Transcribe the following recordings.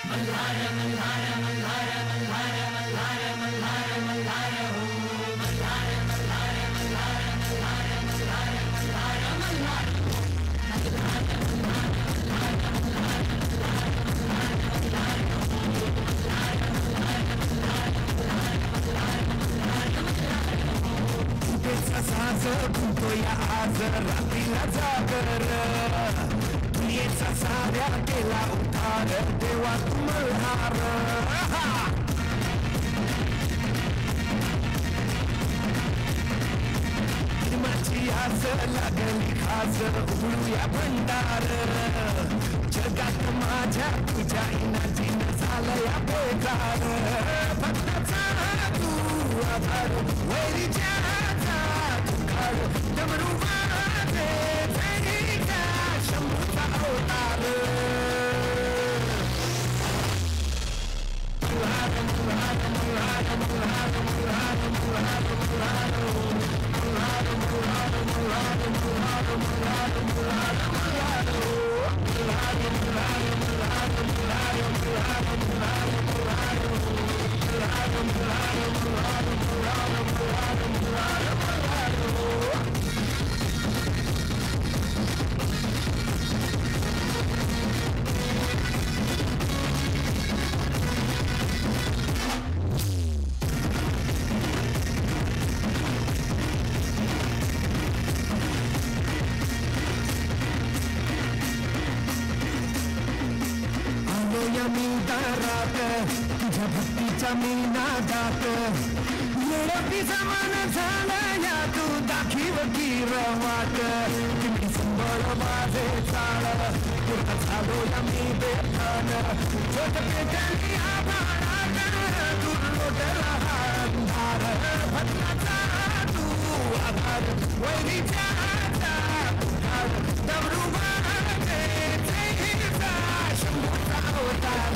तो या आज रात्रीला जागर येचा साऱ्या केला उतार देवा मल्हार माझी आज लागली खास उघडूया भंडार जगात माझ्या तुझ्या इनाजीन झालं या बेकार भक्ताचा तू आधार वैरीच्या डमरू वाजे जैका शंभूचा अवतार तुझ्या भक्तीच्या मी नादात येडपी समान झाला या तू दाखीव की रवाट तुम्ही संबळ माझे चाळ पूर्ण झालो या मी बेभान जोत पेटली आभाळात दुर्लोटला अंधार भक्ताचा तू आधार वैरीच्या डमरू वाजे जैसा शंभूचा अवतार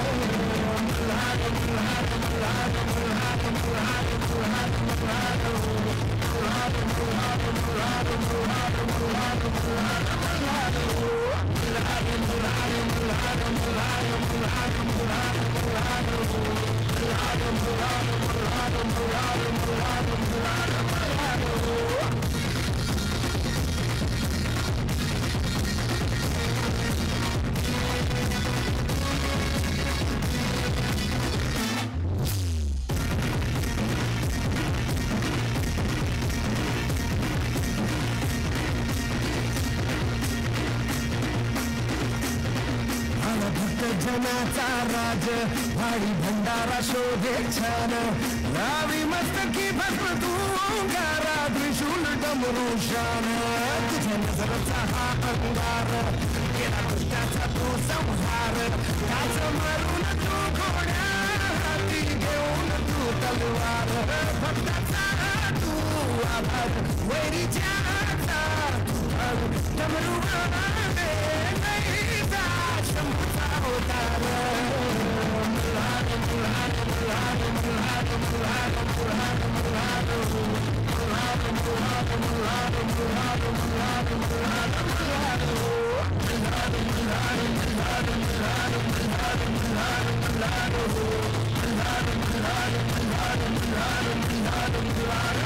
जनाचा राज वाडी भंडारा शोधे छान लावी मस्तकी भस्म तू ओंकारा त्रिशूल डमरू शान तुझ्या नजरचा हा अंगार केला दुष्टाचा तू संहार काच मारून तू घोड्या हाती घेऊन तू तलवार भक्ताचा तू आभार वैरीच्या डमरू वाजे जैसा शंभूचा अवतार Mulharo